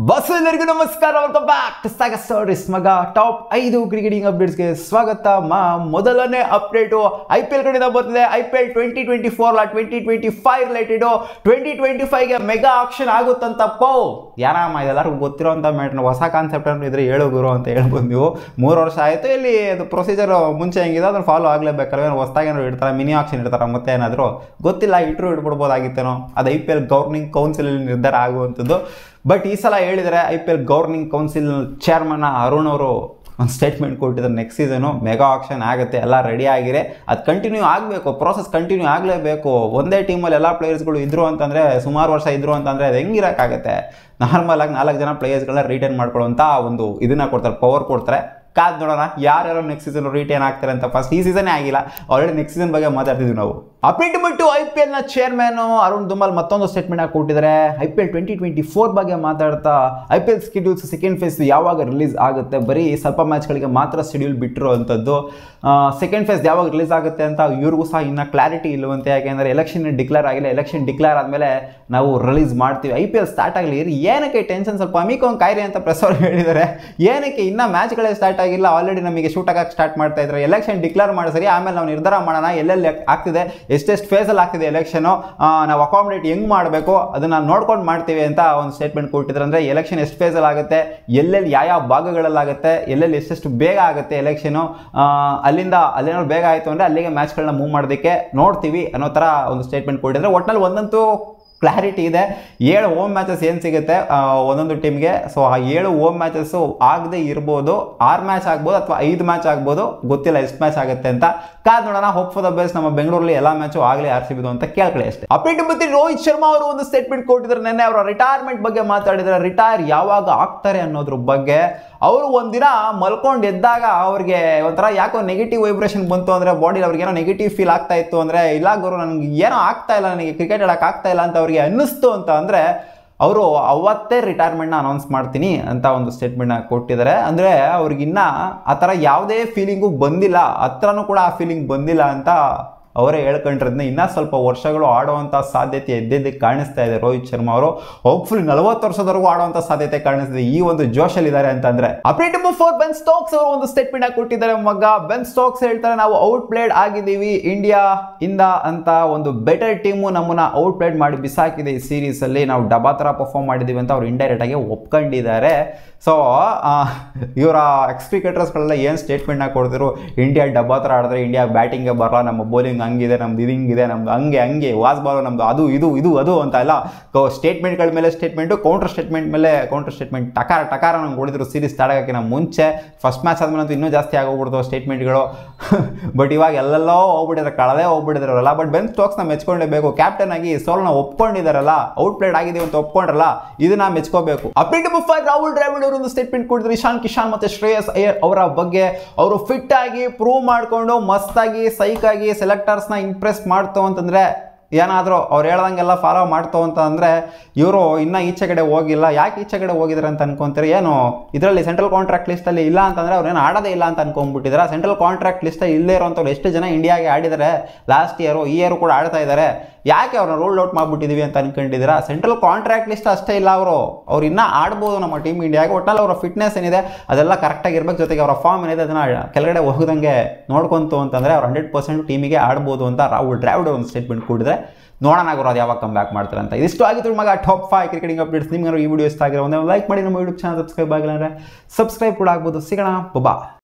Bus ಎಲ್ಲರಿಗೂ ನಮಸ್ಕಾರ, welcome back to Sagar stories. ಮಗ ಟಾಪ್ 5 ಕ್ರಿಕೆಟಿಂಗ್ ಅಪ್ಡೇಟ್ಸ್ಗೆ ಸ್ವಾಗತ. ಮೊದಲನೇ ಅಪ್ಡೇಟು IPL ಕಡೆಯಿಂದ ಬರ್ತಿದೆ. IPL 2024 ಅಲ್ಲ 2025 ರಿಲೇಟೆಡ್. 2025ಗೆ ಮೆಗಾ ಆಕ್ಷನ್ ಆಗುತ್ತಂತಪ್ಪ. ಯಾರಮ್ಮ ಇದೆಲ್ಲರಿಗೂ ಗೊತ್ತಿರೋಂಥ ಮ್ಯಾಟ್ರ್, ಹೊಸ ಕಾನ್ಸೆಪ್ಟ್ ಅಂದ್ರೆ ಇದ್ರೆ ಹೇಳು ಗುರು ಅಂತ ಹೇಳ್ಬೋದು ನೀವು. 3 ವರ್ಷ ಆಯಿತು. ಇಲ್ಲಿ ಅದು ಪ್ರೊಸೀಜರ್ ಮುಂಚೆ ಹೆಂಗಿದೆ ಅದನ್ನು ಫಾಲೋ ಆಗಲೇಬೇಕಲ್ಲ. ಏನು ಹೊಸದಾಗಿ ಏನಾದ್ರು ಇಡ್ತಾರೆ, ಮಿನಿ ಆಕ್ಷನ್ ಇಡ್ತಾರೆ, ಮತ್ತೆ ಏನಾದರೂ ಗೊತ್ತಿಲ್ಲ, ಇಟ್ಬಿಡ್ಬೋದಾಗಿತ್ತೇನೋ. ಅದು IPL ಗವರ್ನಿಂಗ್ ಕೌನ್ಸಿಲಲ್ಲಿ ನಿರ್ಧಾರ ಆಗುವಂಥದ್ದು. ಬಟ್ ಈ ಸಲ ಹೇಳಿದರೆ IPL governing council chairman Arun ಅವರು ಒಂದು ಸ್ಟೇಟ್ಮೆಂಟ್ ಕೊಟ್ಟಿದ್ದಾರೆ. ನೆಕ್ಸ್ಟ್ ಸೀಸನು ಮೆಗಾ ಆಕ್ಷನ್ ಆಗುತ್ತೆ, ಎಲ್ಲ ರೆಡಿ ಆಗಿರೆ, ಅದು ಕಂಟಿನ್ಯೂ ಆಗಬೇಕು, ಪ್ರೋಸೆಸ್ ಕಂಟಿನ್ಯೂ ಆಗಲೇಬೇಕು. ಒಂದೇ ಟೀಮಲ್ಲಿ ಎಲ್ಲ ಪ್ಲೇಯರ್ಸ್ಗಳು ಇದ್ರು ಅಂತಂದರೆ, ಸುಮಾರು ವರ್ಷ ಇದ್ರು ಅಂತಂದರೆ ಅದು ಹೆಂಗಿರೋಕ್ಕಾಗುತ್ತೆ? ನಾರ್ಮಲಾಗಿ 4 ಜನ ಪ್ಲೇಯರ್ಸ್ಗಳನ್ನ ರಿಟೈನ್ ಮಾಡ್ಕೊಳ್ಳೋಂಥ ಒಂದು ಇದನ್ನು ಕೊಡ್ತಾರೆ, ಪವರ್ ಕೊಡ್ತಾರೆ. ಕಾದ್ ನೋಡೋಣ ಯಾರ್ಯಾರು ನೆಕ್ಸ್ಟ್ ಸೀಸನ್ ರಿಟೈನ್ ಆಗ್ತಾರೆ ಅಂತ. ಫಸ್ಟ್ ಈ ಸೀಸನ್ನೇ ಆಗಿಲ್ಲ, ಆಲ್ರೆಡಿ ನೆಕ್ಸ್ಟ್ ಸೀಸನ್ ಬಗ್ಗೆ ಮಾತಾಡ್ತಿದ್ವಿ ನಾವು. ಅಪ್ಡೇಟ್ ಬಿಟ್ಟು IPLನ ಚೇರ್ಮನ್ ಅರುಣ್ ಧುಮಾಲ್ ಮತ್ತೊಂದು ಸ್ಟೇಟ್ಮೆಂಟ್ ಆಗಿ ಕೊಟ್ಟಿದ್ದಾರೆ. IPL 2024 ಬಗ್ಗೆ ಮಾತಾಡ್ತಾ IPL ಸ್ಕೆಡ್ಯೂಲ್ಸ್ ಸೆಕೆಂಡ್ ಫೇಸ್ ಯಾವಾಗ ರಿಲೀಸ್ ಆಗುತ್ತೆ, ಬರೀ ಸ್ವಲ್ಪ ಮ್ಯಾಚ್ಗಳಿಗೆ ಮಾತ್ರ ಶೆಡ್ಯೂಲ್ ಬಿಟ್ಟಿರೋ ಅಂಥದ್ದು. ಸೆಕೆಂಡ್ ಫೇಸ್ ಯಾವಾಗ ರಿಲೀಸ್ ಆಗುತ್ತೆ ಅಂತ ಇವ್ರಿಗೂ ಸಹ ಇನ್ನೂ ಕ್ಲಾರಿಟಿ ಇಲ್ಲವಂತೆ. ಯಾಕೆಂದರೆ ಎಲೆಕ್ಷನ್ ಡಿಕ್ಲೇರ್ ಆಗಿಲ್ಲ, ಎಲೆಕ್ಷನ್ ಡಿಕ್ಲೇರ್ ಆದಮೇಲೆ ನಾವು ರಿಲೀಸ್ ಮಾಡ್ತೀವಿ. IPL ಸ್ಟಾರ್ಟ್ ಆಗಲಿ, ಏನಕ್ಕೆ ಟೆನ್ಷನ್, ಸ್ವಲ್ಪ ಅಮಿಕೋನ್ ಕಾಯ್ರಿ ಅಂತ ಪ್ರೆಸ್ ಅವ್ರು ಹೇಳಿದ್ದಾರೆ. ಏನಕ್ಕೆ ಇನ್ನೂ ಮ್ಯಾಚ್ಗಳೇ ಸ್ಟಾರ್ಟ್ ಆಗಿಲ್ಲ, ಆಲ್ರೆಡಿ ನಮಗೆ ಶೂಟ್ ಆಗಕ್ಕೆ ಸ್ಟಾರ್ಟ್ ಮಾಡ್ತಾ ಇದ್ದಾರೆ. ಎಲೆಕ್ಷನ್ ಡಿಕ್ಲೇರ್ ಮಾಡಿ ಸರಿ, ಆಮೇಲೆ ನಾವು ನಿರ್ಧಾರ ಮಾಡೋಣ ಎಲ್ಲೆಲ್ಲಿ ಆಗ್ತಿದೆ, ಎಷ್ಟೆಷ್ಟು ಫೇಸಲ್ಲಿ ಆಗ್ತಿದೆ ಎಲೆಕ್ಷನು, ನಾವು ಅಕಾಮಿಡೇಟ್ ಹೆಂಗೆ ಮಾಡಬೇಕು ಅದನ್ನು ನೋಡ್ಕೊಂಡು ಮಾಡ್ತೀವಿ ಅಂತ ಒಂದು ಸ್ಟೇಟ್ಮೆಂಟ್ ಕೊಟ್ಟಿದ್ದಾರೆ. ಅಂದರೆ ಎಲೆಕ್ಷನ್ ಎಷ್ಟು ಫೇಸಲ್ಲಿ ಆಗುತ್ತೆ, ಎಲ್ಲೆಲ್ಲಿ ಯಾವ ಭಾಗಗಳಲ್ಲಾಗುತ್ತೆ, ಎಲ್ಲೆಲ್ಲಿ ಎಷ್ಟೆಷ್ಟು ಬೇಗ ಆಗುತ್ತೆ ಎಲೆಕ್ಷನು, ಅಲ್ಲೇನಾದ್ರು ಬೇಗ ಆಯಿತು ಅಂದರೆ ಅಲ್ಲಿಗೆ ಮ್ಯಾಚ್ಗಳನ್ನ ಮೂವ್ ಮಾಡೋದಕ್ಕೆ ನೋಡ್ತೀವಿ ಅನ್ನೋ ಥರ ಒಂದು ಸ್ಟೇಟ್ಮೆಂಟ್ ಕೊಟ್ಟಿದ್ದಾರೆ. ಒಟ್ಟಿನಲ್ಲಿ ಒಂದಂತೂ ಕ್ಲಾರಿಟಿ ಇದೆ. 7 ಹೋಮ್ ಮ್ಯಾಚಸ್ ಏನು ಸಿಗುತ್ತೆ ಒಂದೊಂದು ಟೀಮ್ಗೆ. ಸೊ ಆ 7 ಹೋಮ್ ಮ್ಯಾಚಸ್ಸು ಆಗದೆ ಇರ್ಬೋದು, 6 ಮ್ಯಾಚ್ ಆಗ್ಬೋದು ಅಥವಾ 5 ಮ್ಯಾಚ್ ಆಗ್ಬೋದು, ಗೊತ್ತಿಲ್ಲ ಎಷ್ಟು ಮ್ಯಾಚ್ ಆಗುತ್ತೆ ಅಂತ. ಕಾದ್ ನೋಡೋಣ. Hope for the best. ನಮ್ಮ ಬೆಂಗಳೂರಲ್ಲಿ ಎಲ್ಲ ಮ್ಯಾಚು ಆಗಲೇ RCB ಅಂತ ಕೇಳ್ಕೊಳ್ಳಿ ಅಷ್ಟೇ. ಅಪ್ಡೇಟ್ ಬಂದು ರೋಹಿತ್ ಶರ್ಮಾ ಅವರು ಒಂದು ಸ್ಟೇಟ್ಮೆಂಟ್ ಕೊಟ್ಟಿದ್ದಾರೆ. ನೆನ್ನೆ ಅವರ ರಿಟೈರ್ಮೆಂಟ್ ಬಗ್ಗೆ ಮಾತಾಡಿದ್ದಾರೆ. ರಿಟೈರ್ ಯಾವಾಗ ಆಗ್ತಾರೆ ಅನ್ನೋದ್ರ ಬಗ್ಗೆ. ಅವರು ಒಂದಿನ ಮಲ್ಕೊಂಡು ಎದ್ದಾಗ ಅವ್ರಿಗೆ ಒಂಥರ ಯಾಕೋ ನೆಗೆಟಿವ್ ವೈಬ್ರೇಷನ್ ಬಂತು ಅಂದರೆ, ಬಾಡಿಲಿ ಅವ್ರಿಗೆ ಏನೋ ನೆಗೆಟಿವ್ ಫೀಲ್ ಆಗ್ತಾ ಇತ್ತು ಅಂದರೆ, ಇಲ್ಲ ಗುರು ನನಗೆ ಏನೋ ಆಗ್ತಾ ಇಲ್ಲ, ನನಗೆ ಕ್ರಿಕೆಟ್ ಆಡೋಕೆ ಆಗ್ತಾ ಇಲ್ಲ ಅಂತ ಅವ್ರಿಗೆ ಅನ್ನಿಸ್ತು ಅಂತ ಅಂದರೆ, ಅವರು ಅವತ್ತೇ ರಿಟೈರ್ಮೆಂಟ್ನ ಅನೌನ್ಸ್ ಮಾಡ್ತೀನಿ ಅಂತ ಒಂದು ಸ್ಟೇಟ್ಮೆಂಟ್ನ ಕೊಟ್ಟಿದ್ದಾರೆ. ಅಂದರೆ ಅವ್ರಿಗಿನ್ನ ಆ ಥರ ಯಾವುದೇ ಫೀಲಿಂಗು ಬಂದಿಲ್ಲ, ಹತ್ರನೂ ಕೂಡ ಆ ಫೀಲಿಂಗ್ ಬಂದಿಲ್ಲ ಅಂತ ಅವರೇ ಹೇಳ್ಕೊಂಡ್ರದ್ನ. ಇನ್ನೂ ಸ್ವಲ್ಪ ವರ್ಷಗಳು ಆಡುವಂಥ ಸಾಧ್ಯತೆ ಎದ್ದೆದ್ದಕ್ಕೆ ಕಾಣಿಸ್ತಾ ಇದೆ. ರೋಹಿತ್ ಶರ್ಮಾ ಅವರು ಹೋಪ್ಫುಲಿ 40 ವರ್ಷದವರೆಗೂ ಆಡುವಂಥ ಸಾಧ್ಯತೆ ಕಾಣಿಸ್ತಿದೆ, ಈ ಒಂದು ಜೋಶಲ್ಲಿ ಇದ್ದಾರೆ ಅಂತಂದ್ರೆ. ಅಪ್ಡೇಟ್ ನಂಬರ್ 4, ಬೆನ್ ಸ್ಟೋಕ್ಸ್ ಅವರು ಒಂದು ಸ್ಟೇಟ್ಮೆಂಟ್ ಆಗಿ ಕೊಟ್ಟಿದ್ದಾರೆ. ಮಗ ಬೆನ್ ಸ್ಟೋಕ್ಸ್ ಹೇಳ್ತಾರೆ, ನಾವು ಔಟ್ ಪ್ಲೇಡ್ ಆಗಿದ್ದೀವಿ ಇಂಡಿಯಾ ಇಂದ ಅಂತ. ಒಂದು ಬೆಟರ್ ಟೀಮು ನಮ್ಮನ್ನ ಔಟ್ ಪ್ಲೇಡ್ ಮಾಡಿ ಬಿಸಾಕಿದೆ ಈ ಸೀರೀಸಲ್ಲಿ, ನಾವು ಡಬಾ ಥರ ಪರ್ಫಾರ್ಮ್ ಮಾಡಿದ್ದೀವಿ ಅಂತ ಅವ್ರು ಇಂಡೈರೆಕ್ಟ್ ಆಗಿ ಒಪ್ಕೊಂಡಿದ್ದಾರೆ. ಸೊ ಇವರ ಎಕ್ಸ್ ಕ್ರಿಕೆಟರ್ಸ್ಗಳೆಲ್ಲ ಏನು ಸ್ಟೇಟ್ಮೆಂಟ್ನ ಕೊಡ್ತಿದ್ರು, ಇಂಡಿಯಾ ಡಬ್ಬಾ ಥರ ಆಡಿದ್ರೆ ಇಂಡಿಯಾ ಬ್ಯಾಟಿಂಗ್ಗೆ ಬರಲ್ಲ, ನಮ್ಮ ಬೌಲಿಂಗ್ ಹಂಗಿದೆ, ನಮ್ದು ಇದು ಹಿಂಗಿದೆ, ನಮ್ದು ಹಂಗೆ ವಾಸ್ ಬಾಲ್, ನಮ್ದು ಅದು ಅಂತ ಎಲ್ಲ ಸ್ಟೇಟ್ಮೆಂಟ್ಗಳ ಮೇಲೆ ಸ್ಟೇಟ್ಮೆಂಟು, ಕೌಂಟರ್ ಸ್ಟೇಟ್ಮೆಂಟ್ ಮೇಲೆ ಕೌಂಟರ್ ಸ್ಟೇಟ್ಮೆಂಟ್ ಟಕಾರ ನಂಗೆ ಹೊಡಿದ್ರು ಸೀರೀಸ್ ಸ್ಟಾರ್ಟ್ ಆಗೋಕ್ಕಿಂತ ಮುಂಚೆ. ಫಸ್ಟ್ ಮ್ಯಾಚ್ ಆದ್ಮೇಲೆ ಅಂತೂ ಇನ್ನೂ ಜಾಸ್ತಿ ಆಗೋಗ್ಬಿಡ್ತು ಸ್ಟೇಟ್ಮೆಂಟ್ಗಳು. ಬಟ್ ಇವಾಗ ಎಲ್ಲೆಲ್ಲೋ ಹೋಗ್ಬಿಟ್ಟಿದ್ದಾರೆ, ಕಳದೇ ಹೋಗ್ಬಿಟ್ಟಿದ್ದಾರಲ್ಲ. But Ben ಸ್ಟೋಕ್ಸ್ನ ಮೆಚ್ಕೊಳ್ಳೇಬೇಕು. ಕ್ಯಾಪ್ಟನ್ ಆಗಿ ಸೋಲ್ನ ಒಪ್ಕೊಂಡಿದ್ದಾರಲ್ಲ, ಔಟ್ ಪ್ಲೇಡ್ ಆಗಿದ್ದೀವಿ ಅಂತ ಒಪ್ಕೊಂಡ್ರಲ್ಲ, ಇದನ್ನ ಮೆಚ್ಕೋಬೇಕು. ಅಪ್ಡೇಟ್ ನಂಬರ್ 5, ರಾಹುಲ್ ದ್ರಾವಿಡ್ ಒಂದು ಸ್ಟೇಟ್ಮೆಂಟ್ ಕೊಟ್ಟಿದ್ರು ಇಶಾನ್ ಕಿಶನ್ ಮತ್ತೆ ಶ್ರೇಯಸ್ ಅಯ್ಯರ್ ಅವರ ಬಗ್ಗೆ. ಅವರು ಫಿಟ್ ಆಗಿ ಪ್ರೂವ್ ಮಾಡಿಕೊಂಡು ಮಸ್ತಾಗಿ ಸೈಕಾಗಿ ಸೆಲೆಕ್ಟರ್ಸ್ನ ಇಂಪ್ರೆಸ್ ಮಾಡ್ತು ಅಂತಂದರೆ, ಏನಾದರೂ ಅವ್ರು ಹೇಳ್ದಂಗೆಲ್ಲ ಫಾಲೋ ಮಾಡ್ತು ಅಂತ ಅಂದರೆ, ಇವರು ಇನ್ನೂ ಈಚೆ ಕಡೆ ಹೋಗಿಲ್ಲ. ಯಾಕೆ ಈಚೆ ಕಡೆ ಹೋಗಿದ್ದಾರೆ ಅಂತ ಅನ್ಕೊಂತಾರೆ? ಏನು ಇದರಲ್ಲಿ ಸೆಂಟ್ರಲ್ ಕಾಂಟ್ರಾಕ್ಟ್ ಲಿಸ್ಟಲ್ಲಿ ಇಲ್ಲ ಅಂತಂದರೆ ಅವ್ರೇನು ಆಡೋದೇ ಇಲ್ಲ ಅಂತ ಅನ್ಕೊಂಡ್ಬಿಟ್ಟಿದ್ದಾರೆ. ಸೆಂಟ್ರಲ್ ಕಾಂಟ್ರಾಕ್ಟ್ ಲಿಸ್ಟಲ್ಲಿ ಇಲ್ಲೇ ಇರೋಂಥವ್ರು ಎಷ್ಟು ಜನ ಇಂಡಿಯಾಗೆ ಆಡಿದ್ದಾರೆ ಲಾಸ್ಟ್ ಇಯರು, ಈ ಇಯರು ಕೂಡ ಆಡ್ತಾ ಇದ್ದಾರೆ. ಯಾಕೆ ಅವ್ರನ್ನ ರೂಲ್ಡ್ ಔಟ್ ಮಾಡಿಬಿಟ್ಟಿದ್ದೀವಿ ಅಂತ ಅನ್ಕೊಂಡಿದ್ದೀರಾ? ಸೆಂಟ್ರಲ್ ಕಾಂಟ್ರಾಕ್ಟ್ ಲಿಸ್ಟ್ ಅಷ್ಟೇ ಇಲ್ಲ, ಅವ್ರು ಇನ್ನೂ ಆಡ್ಬೋದು ನಮ್ಮ ಟೀಮ್ ಇಂಡಿಯಾಗೆ. ಒಟ್ಟಲ್ಲಿ ಅವರ ಫಿಟ್ನೆಸ್ ಏನಿದೆ ಅದೆಲ್ಲ ಕರೆಕ್ಟಾಗಿರ್ಬೇಕು, ಜೊತೆಗೆ ಅವರ ಫಾರ್ಮ್ ಏನಿದೆ ಅದನ್ನು ಕೆಳಗಡೆ ಹೋಗದಂಗೆ ನೋಡ್ಕೊಂತು ಅಂತಂದರೆ ಅವ್ರು 100% ಟೀಮಿಗೆ ಆಡ್ಬೋದು ಅಂತ ರಾಹುಲ್ ದ್ರಾವಿಡ್ ಒಂದು ಸ್ಟೇಟ್ಮೆಂಟ್ ಕೊಟ್ಟಿದ್ರೆ. ನೋಡೋಣ ಗುರು ಅದು ಯಾವಾಗ ಕಮ್ ಬ್ಯಾಕ್ ಮಾಡ್ತಾರೆ ಅಂತ. ಇದಿಷ್ಟು ಆಗಿತ್ತು ಮಗ ಟಾಪ್ 5 ಕ್ರಿಕೆಟಿಂಗ್ ಅಪ್ಡೇಟ್ಸ್. ನಿಮ್ಗೆ ಈ ವಿಡಿಯೋ ಇಷ್ಟ ಆಗಿರೋ ಒಂದೇ ಲೈಕ್ ಮಾಡಿ, ನಮ್ಮ ಯೂಟ್ಯೂಬ್ ಚಾನಲ್ ಸಬ್ಸ್ಕ್ರೈಬ್ ಆಗಿಲ್ಲ ಅಂದರೆ ಸಬ್ಸ್ಕ್ರೈಬ್ ಕೂಡ ಆಗ್ಬೋದು. ಸಿಗೋಣ, ಬಾ.